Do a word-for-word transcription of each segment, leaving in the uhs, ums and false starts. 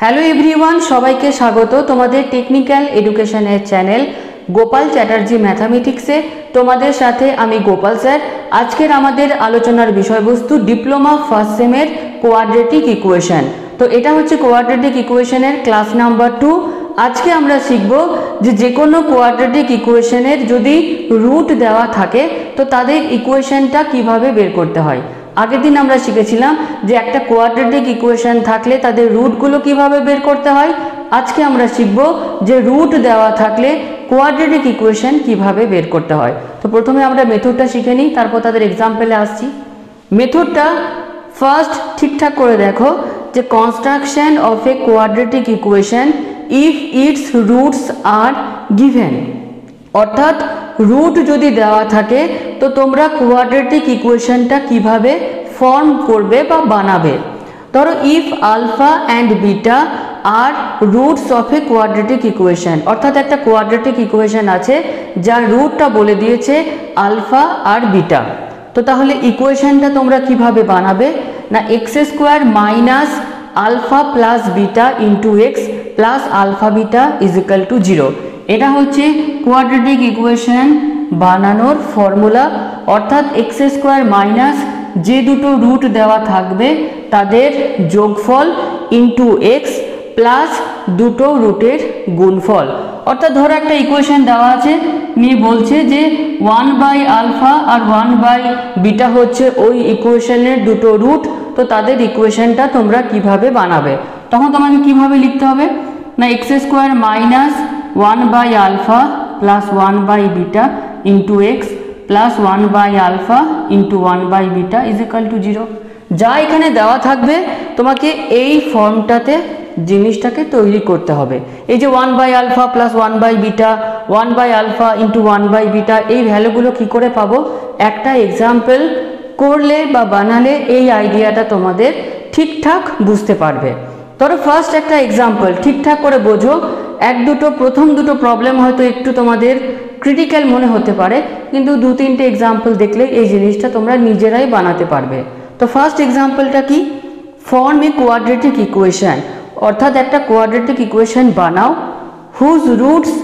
Hello everyone, সবাইকে স্বাগত তোমাদের টেকনিক্যাল এডুকেশনের চ্যানেল গোপাল চ্যাটার্জি ম্যাথামেটিক্সে। তোমাদের সাথে আমি গোপাল স্যার। আজকের আমাদের আলোচনার বিষয়বস্তু ডিপ্লোমা ফার্স্ট সেমের কোয়াড্রেটিক ইকুয়েশন। তো এটা হচ্ছে কোয়াড্রেটিক ইকুয়েশনের ক্লাস নাম্বার টু। আজকে আমরা শিখব যে যে কোনো কোয়াড্রেটিক ইকুয়েশনের যদি রুট দেওয়া থাকে তো তাদের ইকুয়েশনটা কিভাবে বের করতে হয়। আগের দিন আমরা শিখেছিলাম যে একটা কোয়াড্রেটিক ইকুয়েশন থাকলে তাদের রুটগুলো কিভাবে বের করতে হয়। আজকে আমরা শিখব যে রুট দেওয়া থাকলে কোয়াড্রেটিক ইকুয়েশন কিভাবে বের করতে হয়। তো প্রথমে আমরা মেথডটা শিখে নিই, তারপর তাদের এক্সাম্পলে আসছি। মেথডটা ফার্স্ট ঠিকঠাক করে দেখো যে construction of a quadratic equation if its roots are given, অর্থাৎ রুট যদি দেওয়া থাকে তো তোমরা কোয়াড্রেটিক ইকুয়েশনটা কিভাবে ফর্ম করবে বা বানাবে। ধরো if alpha and beta are roots of a quadratic equation, অর্থাৎ একটা কোয়াড্রেটিক ইকুয়েশন আছে যার রুটটা বলে দিয়েছে আলফা আর বিটা। তো তাহলে ইকুয়েশনটা তোমরা কিভাবে বানাবে না, x square minus alpha plus beta into x plus alpha beta is equal to zero. এটা হচ্ছে কোয়াড্রেটিক ইকুয়েশন বানানোর ফর্মুলা। অর্থাৎ এক্স স্কোয়ার মাইনাস যে দুটো রুট দেওয়া থাকবে তাদের যোগফল ইন্টু এক্স প্লাস দুটো রুটের গুণফল। অর্থাৎ ধরো একটা ইকুয়েশন দেওয়া আছে, নিয়ে বলছে যে ওয়ান বাই আলফা আর ওয়ান বাই বিটা হচ্ছে ওই ইকুয়েশনের দুটো রুট। তো তাদের ইকুয়েশনটা তোমরা কিভাবে বানাবে, তখন তোমাকে কিভাবে লিখতে হবে না, x square minus one by alpha plus one by beta into x plus one by alpha into one by beta is equal to zero. যা এখানে দেওয়া থাকবে তোমাকে এই ফর্মটাতে জিনিসটাকে তৈরি করতে হবে। এই যে one by alpha plus one by beta, one by alpha into one by beta, এই ভ্যালুগুলো কি করে পাবো, একটা এক্সাম্পল করলে বা বানালে এই আইডিয়াটা তোমাদের ঠিকঠাক বুঝতে পারবে। ধরো ফার্স্ট একটা এক্সাম্পল ঠিকঠাক করে বোঝো। এক দুটো প্রথম দুটো প্রবলেম হয়তো একটু তোমাদের ক্রিটিক্যাল মনে হতে পারে, কিন্তু দু তিনটে এক্সাম্পল দেখলে এই জিনিসটা তোমরা নিজেরাই বানাতে পারবে। তো ফার্স্ট এক্সাম্পলটা কি, ফর্ম এ কোয়াড্রেটিক ইকুয়েশন, অর্থাৎ একটা কোয়াড্রেটিক ইকুয়েশন বানাও whose roots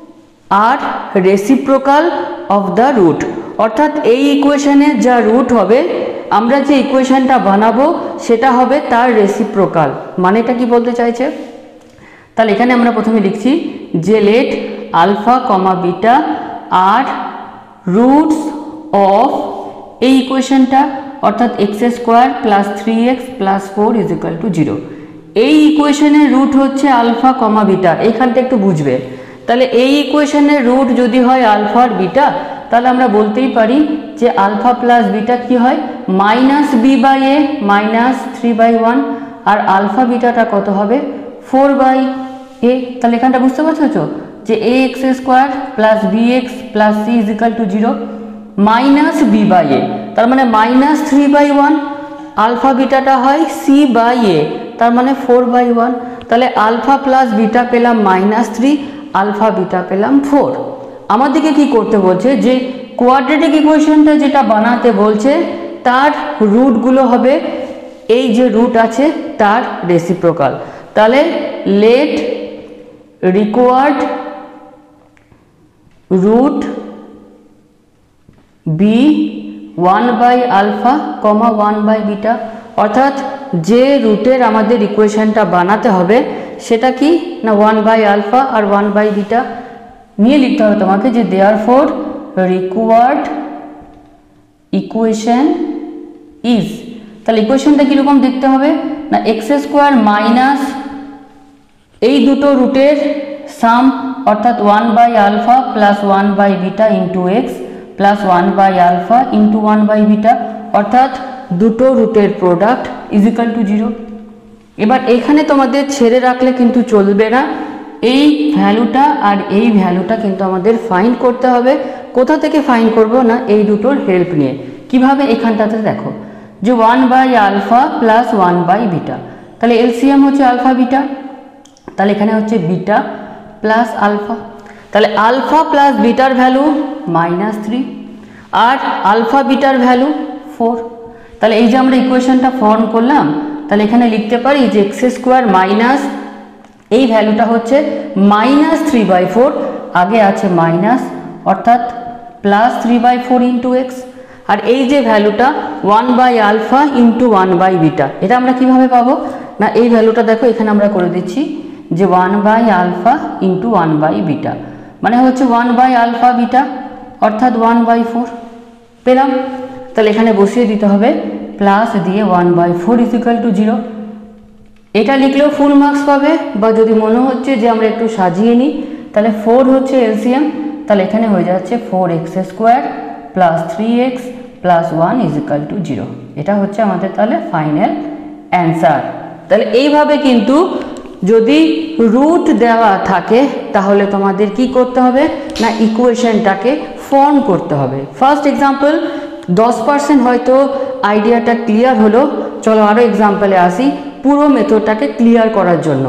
are reciprocal of the root. অর্থাৎ এই ইকুয়েশনের যা রুট হবে, আমরা যে ইকুয়েশনটা বানাবো সেটা হবে তার রেসিপ্রোকাল। মানেটা কি বলতে চাইছে, তাহলে এখানে আমরা প্রথমে লিখছি যে let alpha comma beta are roots of এই ইকুয়েশনটা, অর্থাৎ x square plus three x plus four is equal to zero. এই ইকুয়েশনের রুট হচ্ছে আলফা কমা বিটা, এইখানটা একটু বুঝবে। তাহলে এই ইকুয়েশনের রুট যদি হয় আলফা আর বিটা, তাহলে আমরা বলতেই পারি যে আলফা প্লাস বিটা কি হয়, minus b by a minus three by one, আর আলফা বিটাটা কত হবে, ফোর বাই এ। তাহলে এখানটা বুঝতে পারছো তো যে a x square plus b x plus c is equal to zero, minus b by a তার মানে minus three by one, alpha বিটাটা হয় সি বাই এ তার মানে ফোর বাই ওয়ান। তাহলে আলফা প্লাস বিটা পেলাম মাইনাস থ্রি, আলফা বিটা পেলাম four. আমাদেরকে কি করতে বলছে, যে কোয়াড্রেটিক ইকুয়েশনটা যেটা বানাতে বলছে তার রুটগুলো হবে এই যে রুট আছে তার রেসিপ্রোকাল। তাহলে let required root be one by alpha comma one by beta, অর্থাৎ যে রুটের আমাদের ইকুয়েশনটা বানাতে হবে সেটা কি না ওয়ান বাই আলফা আর ওয়ান বাই বিটা নিয়ে লিখতে হবে তোমাকে যে therefore required equation is. তাহলে ইকুয়েশনটা কীরকম দেখতে হবে না, এক্স স্কোয়ার মাইনাস এই দুটো রুটের সাম, অর্থাৎ one by alpha plus one by beta into x plus one by alpha into one by beta, অর্থাৎ দুটো রুটের product is equal to zero. এবার এখানে তোমাদের ছেড়ে রাখলে কিন্তু চলবে না, এই ভ্যালুটা আর এই ভ্যালুটা কিন্তু আমাদের ফাইন্ড করতে হবে। কোথা থেকে ফাইন্ড করব না, এই দুটোর হেল্প নিয়ে। কিভাবে, এখানটাতে দেখো যে one by alpha plus one by beta, তাহলে এলসিএম হচ্ছে আলফা বিটা, তাহলে এখানে হচ্ছে বিটা প্লাস আলফা। তাহলে আলফা প্লাস বিটার ভ্যালু মাইনাস থ্রি আর আলফা বিটার ভ্যালু ফোর। তাহলে এই যে আমরা ইকুয়েশনটা ফর্ম করলাম, তাহলে এখানে লিখতে পারি যে এক্স স্কোয়ার মাইনাস এই ভ্যালুটা হচ্ছে মাইনাস থ্রি বাই ফোর, আগে আছে মাইনাস অর্থাৎ plus three by four into x. আর এই যে ভ্যালুটা one by alpha into one by beta, এটা আমরা কিভাবে পাবো না, এই ভ্যালুটা দেখো এখানে আমরা করে দিচ্ছি যে one by alpha into one by beta, মানে হচ্ছে ওয়ান বাই আলফা বিটা অর্থাৎ ওয়ান বাই ফোর পেলাম। তাহলে এখানে বসিয়ে দিতে হবে প্লাস দিয়ে one by four is equal to zero. এটা লিখলেও ফুল মার্কস পাবে, বা যদি মনে হচ্ছে যে আমরা একটু সাজিয়ে নিই তাহলে ফোর হচ্ছে এলসিএম, তাহলে এখানে হয়ে যাচ্ছে four x square plus three x plus one is equal to zero. এটা হচ্ছে আমাদের তাহলে ফাইনাল অ্যান্সার। তাহলে এইভাবে কিন্তু যদি রুট দেওয়া থাকে তাহলে তোমাদের কি করতে হবে না, ইকুয়েশনটাকে ফর্ম করতে হবে। ফার্স্ট এক্সাম্পল দশ পার্সেন্ট হয়তো আইডিয়াটা ক্লিয়ার হলো, চলো আরও এক্সাম্পলে আসি পুরো মেথডটাকে ক্লিয়ার করার জন্য।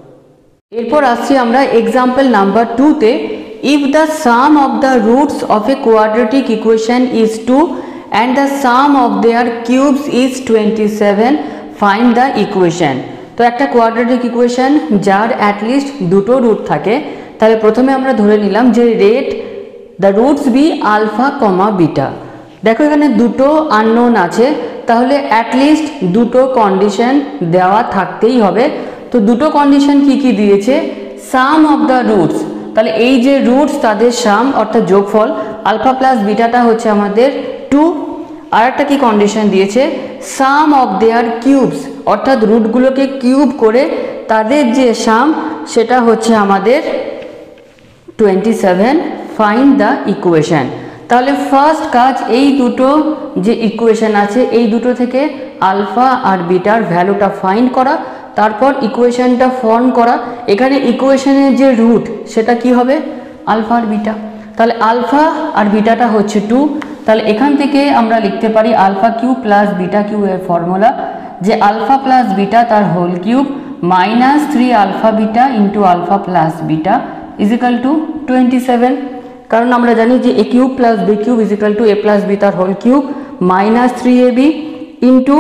এরপর আসছি আমরা এক্সাম্পল নাম্বার টুতে। If the sum of the roots of a quadratic equation is two and the sum of their cubes is twenty seven, find the equation. তো একটা কোয়াড্রেটিক ইকুয়েশন যার অ্যাটলিস্ট দুটো রুট থাকে, তাহলে প্রথমে আমরা ধরে নিলাম যে let the roots be alpha comma beta. দেখো এখানে দুটো আননোন আছে, তাহলে অ্যাটলিস্ট দুটো কন্ডিশন দেওয়া থাকতেই হবে। তো দুটো কন্ডিশন কি কি দিয়েছে, সাম অফ দ্য রুটস, তাহলে এই যে রুটস তাদের সাম অর্থাৎ যোগফল, আলফা প্লাস বিটাটা হচ্ছে আমাদের টু। আর একটা কি কন্ডিশন দিয়েছে, সাম অফ দেয়ার কিউবস, অর্থাৎ রুটগুলোকে কিউব করে তাদের যে সাম সেটা হচ্ছে আমাদের twenty seven, find the equation. তাহলে ফার্স্ট কাজ এই দুটো যে ইকুয়েশন আছে এই দুটো থেকে আলফা আর বিটার ভ্যালুটা ফাইন্ড করা, তারপর ইকুয়েশনটা ফর্ম করা। এখানে ইকুয়েশনের যে রুট সেটা কি হবে, আলফা আর বিটা। তাহলে আলফা আর বিটাটা হচ্ছে টু, তাহলে এখান থেকে আমরা লিখতে পারি alpha cube plus beta cube এর ফর্মুলা, যে আলফা প্লাস বিটা তার whole cube minus three alpha beta into alpha plus beta is equal to twenty seven. কারণ আমরা জানি যে a cube plus b cube is equal to a plus b তার whole cube minus three a b into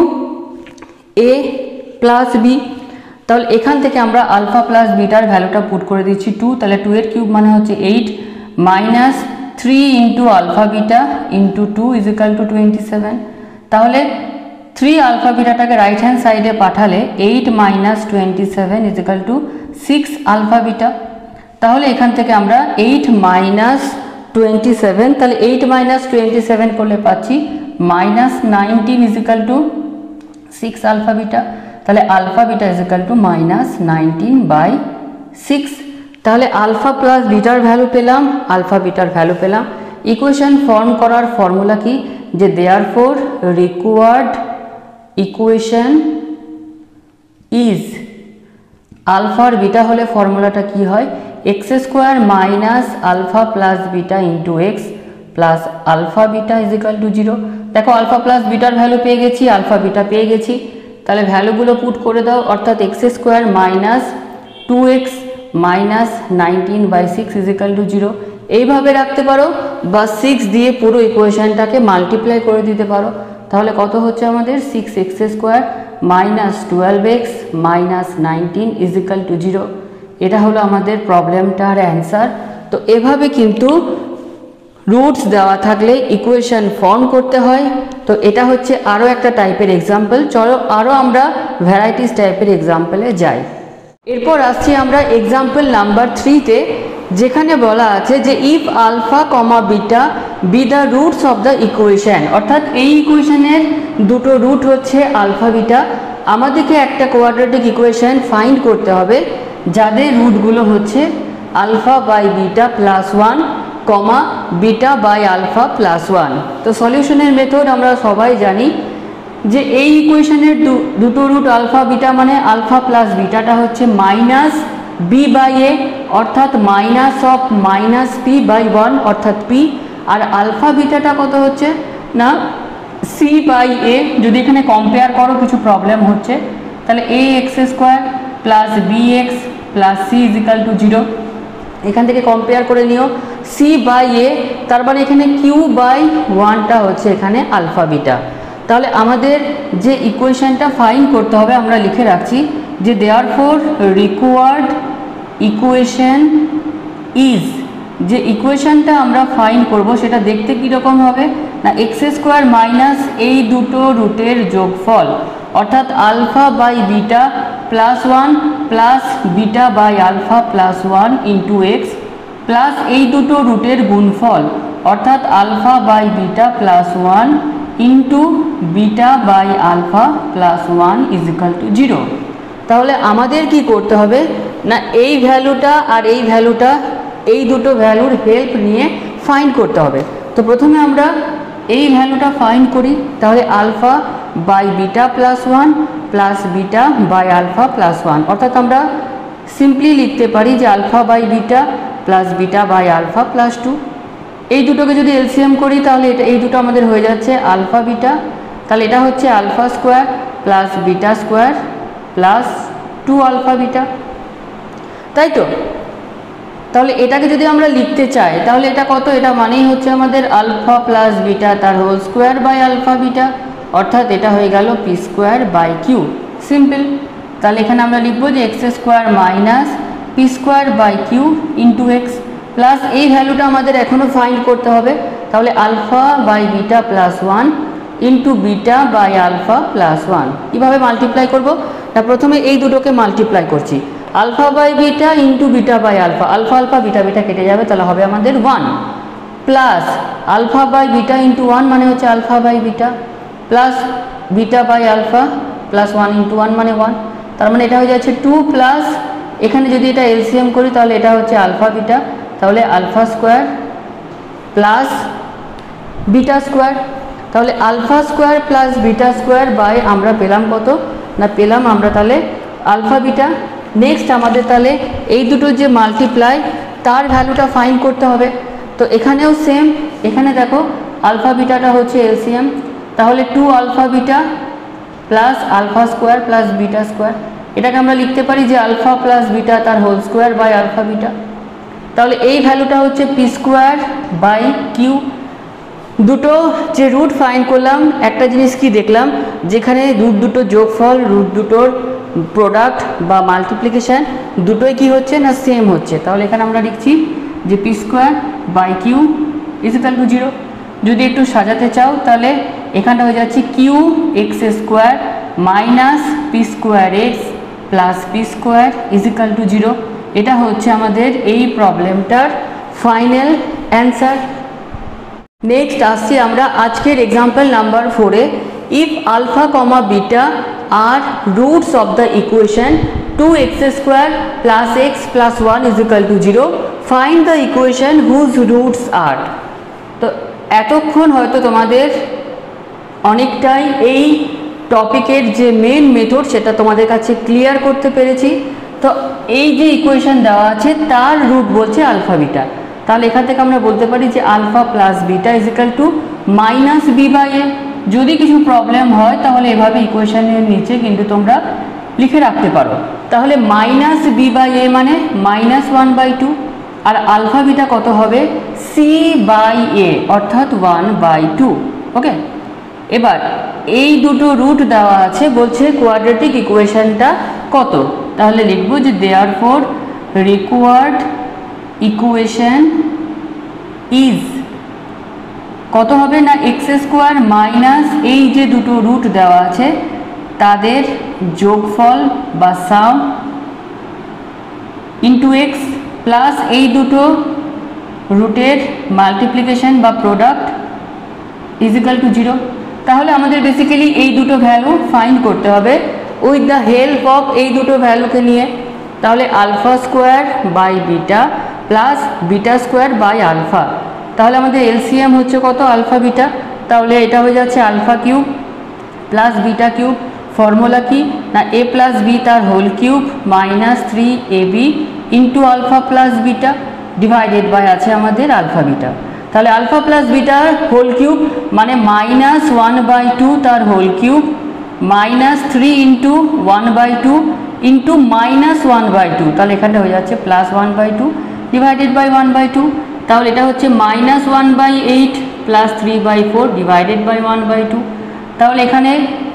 A plus b. তাহলে এখান থেকে আমরা আলফা প্লাস বিটার ভ্যালুটা পুট করে দিচ্ছি টু, তাহলে টু এর কিউব মানে হচ্ছে eight minus three into alpha beta into two is equal to twenty seven. তাহলে থ্রি আলফা বিটাটাকে রাইট হ্যান্ড সাইডে পাঠালে eight minus twenty seven is equal to six alpha beta. তাহলে এখান থেকে আমরা এইট মাইনাস টোয়েন্টি সেভেন, তাহলে eight minus twenty seven করলে পাচ্ছি minus nineteen is equal to six alpha beta. তাহলে alpha beta is equal to minus nineteen by six. তাহলে alpha plus বিটার ভ্যালু পেলাম, আলফা বিটার ভ্যালু পেলাম। ইকুয়েশন ফর্ম করার ফর্মুলা কি, যে therefore required equation is, alpha আর বিটা হলে ফর্মুলাটা কি হয়, x square minus alpha plus beta into x plus alpha beta is equal to zero. দেখো আলফা প্লাস বিটার ভ্যালু পেয়ে গেছি, আলফা বিটা পেয়ে গেছি, তাহলে ভ্যালুগুলো পুট করে দাও, অর্থাৎ x square minus two x minus nineteen by six is equal to zero. এইভাবে রাখতে পারো, বা সিক্স দিয়ে পুরো ইকুয়েশনটাকে মাল্টিপ্লাই করে দিতে পারো। তাহলে কত হচ্ছে আমাদের, six x square minus twelve x minus nineteen is equal to zero. এটা হলো আমাদের প্রবলেমটার অ্যান্সার। তো এভাবে কিন্তু রুটস দেওয়া থাকলে ইকুয়েশন ফর্ম করতে হয়। তো এটা হচ্ছে আরও একটা টাইপের এক্সাম্পল। চলো আরও আমরা ভ্যারাইটিস টাইপের এক্সাম্পলে যাই। এরপর আসছি আমরা এক্সাম্পল নাম্বার থ্রিতে, যেখানে বলা আছে যে if alpha comma beta be the roots of the equation, অর্থাৎ এই ইকুয়েশনের দুটো রুট হচ্ছে আলফা বিটা। আমাদেরকে একটা কোয়াড্রেটিক ইকুয়েশন ফাইন্ড করতে হবে যাদের রুটগুলো হচ্ছে alpha by beta plus one comma beta by alpha plus one. তো সলিউশনের মেথড আমরা সবাই জানি যে এই ইকুয়েশনের দুটো রুট আলফা বিটা মানে আলফা প্লাস বিটাটা হচ্ছে মাইনাস বি বাই এ, অর্থাৎ minus of minus p by one অর্থাৎ পি। আর আলফা বিটাটা কত হচ্ছে না সি বাই এ। যদি এখানে কম্পেয়ার করো কিছু প্রবলেম হচ্ছে, তাহলে a x square plus b x plus c is equal to zero. এখান থেকে কম্পেয়ার করে নিও সি বাই এ, তার মানে এখানে কিউ বাই ওয়ানটা হচ্ছে এখানে আলফা বিটা। তাহলে আমাদের যে ইকুয়েশনটা ফাইন্ড করতে হবে আমরা লিখে রাখছি যে দেয়ারফর রিকোয়ার্ড ইকুয়েশন ইজ, যে ইকুয়েশনটা আমরা ফাইন্ড করব সেটা দেখতে কীরকম হবে না এক্স স্কোয়ার মাইনাস এই দুটো রুটের যোগফল, অর্থাৎ alpha by beta plus one plus beta by alpha plus one into x plus এই দুটো রুটের গুণফল, অর্থাৎ alpha by beta plus one into beta by alpha plus one is equal to zero. তাহলে আমাদের কি করতে হবে না এই ভ্যালুটা আর এই ভ্যালুটা, এই দুটো ভ্যালুর হেল্প নিয়ে ফাইন্ড করতে হবে। তো প্রথমে আমরা এই ভ্যালুটা ফাইন্ড করি, তাহলে alpha by beta plus one plus beta by alpha plus one, অর্থাৎ আমরা সিম্পলি লিখতে পারি যে alpha by beta plus beta by alpha plus two. এই দুটোকে যদি এলসিএম করি তাহলে এটা এই দুটো আমাদের হয়ে যাচ্ছে আলফা বিটা, তাহলে এটা হচ্ছে alpha square plus beta square plus two alpha beta, তাই তো। তাহলে এটাকে যদি আমরা লিখতে চাই তাহলে এটা কত, এটা মানেই হচ্ছে আমাদের আলফা প্লাস বিটা তার whole square by alpha beta, অর্থাৎ এটা হয়ে গেল p square by q, simple. তাহলে এখানে আমরা লিখবো যে x square minus p square by q into x plus এই ভ্যালুটা আমাদের এখনও ফাইন্ড করতে হবে, তাহলে alpha by beta plus one into beta by alpha plus one. কীভাবে মাল্টিপ্লাই করবো না প্রথমে এই দুটোকে মাল্টিপ্লাই করছি, alpha by beta into beta by alpha, alpha alpha beta beta কেটে যাবে, তাহলে হবে আমাদের one plus alpha by beta into one মানে হচ্ছে alpha by beta plus beta by alpha plus one into one মানে ওয়ান, তার মানে এটা হয়ে যাচ্ছে টু প্লাস এখানে যদি এটা এলসিএম করি তাহলে এটা হচ্ছে আলফা বিটা, তাহলে alpha square plus beta square, তাহলে alpha square plus beta square by আমরা পেলাম কত না পেলাম আমরা তাহলে আলফা বিটা। নেক্সট আমাদের তাহলে এই দুটো যে মাল্টিপ্লাই তার ভ্যালুটা ফাইন্ড করতে হবে, তো এখানেও সেম, এখানে দেখো আলফা বিটাটা হচ্ছে এলসিএম, তাহলে two alpha beta plus alpha square plus beta square, এটাকে আমরা লিখতে পারি যে আলফা প্লাস বিটা তার whole square by alpha beta, তাহলে এই ভ্যালুটা হচ্ছে পি স্কোয়ার বাই কিউ। দুটো যে রুট ফাইন্ড করলাম একটা জিনিস কি দেখলাম, যেখানে রুট দুটো যোগফল রুট দুটোর প্রোডাক্ট বা মাল্টিপ্লিকেশান দুটোই কি হচ্ছে না সেম হচ্ছে, তাহলে এখানে আমরা লিখছি যে p square by q is equal to zero. যদি একটু সাজাতে চাও তাহলে এখানটা হয়ে যাচ্ছে q x square minus p square x plus p square is equal to zero, এটা হচ্ছে আমাদের এই প্রবলেমটার ফাইনাল অ্যান্সার। নেক্সট আসছি আমরা আজকের এক্সাম্পল নাম্বার ফোরে, if alpha comma beta are roots of the equation two x square plus x plus one is equal to zero, find the equation whose roots are. তো এতক্ষণ হয়তো তোমাদের অনেকটাই এই টপিকের যে মেন মেথড সেটা তোমাদের কাছে ক্লিয়ার করতে পেরেছি। তো এই যে ইকুয়েশন দেওয়া আছে তার রুট বলছে আলফা বিটা, তাহলে এখান থেকে আমরা বলতে পারি যে alpha plus beta is equal to minus b by a. যদি কিছু প্রবলেম হয় তাহলে এভাবে ইকুয়েশনের নিচে কিন্তু তোমরা লিখে রাখতে পারো, তাহলে মাইনাস বি বাই এ মানে মাইনাস ওয়ান বাই টু, আর আলফা বিটা কত হবে সি বাই এ অর্থাৎ ওয়ান বাই টু। ওকে, এবার এই দুটো রুট দেওয়া আছে, বলছে কোয়াড্রেটিক ইকুয়েশনটা কত, তাহলে লিখবো যে দেয়ারফর রিকোয়ার্ড ইকুয়েশন ইজ কত হবে না এক্স স্কোয়ার মাইনাস এই যে দুটো রুট দেওয়া আছে তাদের যোগফল বা সাম ইন্টু এক্স প্লাস এই দুটো রুটের মাল্টিপ্লিকেশন বা product is equal to zero. তাহলে আমাদের বেসিক্যালি এই দুটো ভ্যালু ফাইন্ড করতে হবে উইথ দ্য হেল্প অফ এই দুটো ভ্যালুকে নিয়ে, তাহলে alpha square by beta plus beta square by alpha, তাহলে আমাদের এলসিএম হচ্ছে কত আলফা বিটা, তাহলে এটা হয়ে যাচ্ছে alpha cube plus beta cube, formula কি না এ প্লাস বি তার whole cube minus three a b into alpha plus beta divided by আছে আমাদের আলফা বিটা, তাহলে আলফা প্লাস বিটার হোল কিউব মানে মাইনাস ওয়ান বাই টু তার whole cube minus three into one by two into minus one by two, তাহলে এখানটা হয়ে যাচ্ছে plus one by two divided by one by two, তাহলে এটা হচ্ছে minus one by eight plus three by four divided by one by two, তাহলে এখানে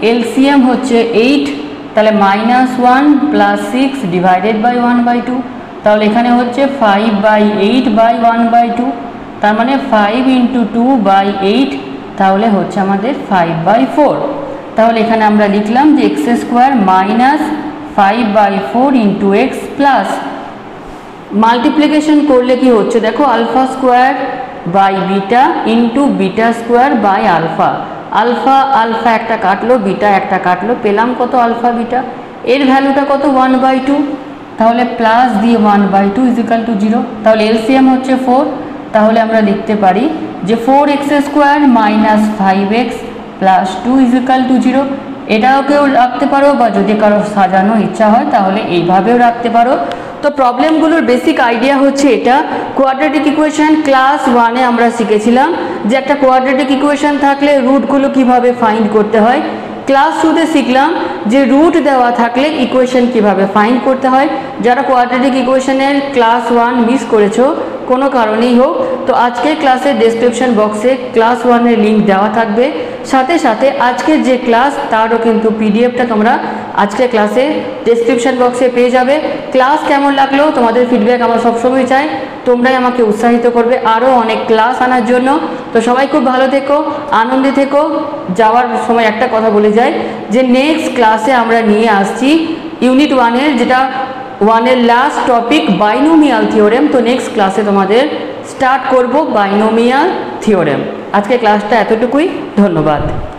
LCM হচ্ছে এইট, তাহলে minus one plus six divided by one by two, তাহলে এখানে হচ্ছে five by eight by one by two, তার মানে five into two by eight, তাহলে হচ্ছে আমাদের ফাইভ বাই ফোর। তাহলে এখানে আমরা লিখলাম যে x square minus five by four into x plus multiplication করলে কি হচ্ছে দেখো, alpha square by beta into beta square by alpha. Alpha alpha একটা কাটলো, বিটা একটা কাটলো, পেলাম কত আলফা বিটা, এর ভ্যালুটা কত ওয়ান বাই টু, তাহলে প্লাস দিয়ে one by two is equal to zero. তাহলে এলসিএম হচ্ছে ফোর, তাহলে আমরা লিখতে পারি যে four x square minus five x plus two is equal to zero. এটাও কেউ রাখতে পারো, বা যদি কারো সাজানো ইচ্ছা হয় তাহলে এইভাবেও রাখতে পারো। তো প্রবলেমগুলোর বেসিক আইডিয়া হচ্ছে এটা। কোয়াড্রেটিক ইকুয়েশন ক্লাস ওয়ানে আমরা শিখেছিলাম যে একটা কোয়াড্রেটিক ইকুয়েশন থাকলে রুটগুলো কিভাবে ফাইন্ড করতে হয়। ক্লাস টুতে শিখলাম যে রুট দেওয়া থাকলে ইকুয়েশন কিভাবে ফাইন্ড করতে হয়। যারা কোয়াড্রেটিক ইকুয়েশনের ক্লাস ওয়ান মিস করেছো কোনো কারণেই হোক, তো আজকের ক্লাসের ডেসক্রিপশন বক্সে ক্লাস ওয়ানের লিঙ্ক দেওয়া থাকবে, সাথে সাথে আজকের যে ক্লাস তারও কিন্তু পিডিএফটা তোমরা আজকের ক্লাসে ডেসক্রিপশন বক্সে পেয়ে যাবে। ক্লাস কেমন লাগলো তোমাদের ফিডব্যাক আমরা সবসময় চাই, তোমরাই আমাকে উৎসাহিত করবে আরও অনেক ক্লাস আনার জন্য। তো সবাই খুব ভালো থেকো, আনন্দে থেকো। যাওয়ার সময় একটা কথা বলে যাই যে নেক্সট ক্লাসে আমরা নিয়ে আসছি ইউনিট ওয়ানের, যেটা ওয়ানের লাস্ট টপিক বাইনোমিয়াল থিওরেম। তো নেক্সট ক্লাসে তোমাদের স্টার্ট করব বাইনোমিয়াল থিওরেম। আজকে ক্লাসটা এতটুকুই, ধন্যবাদ।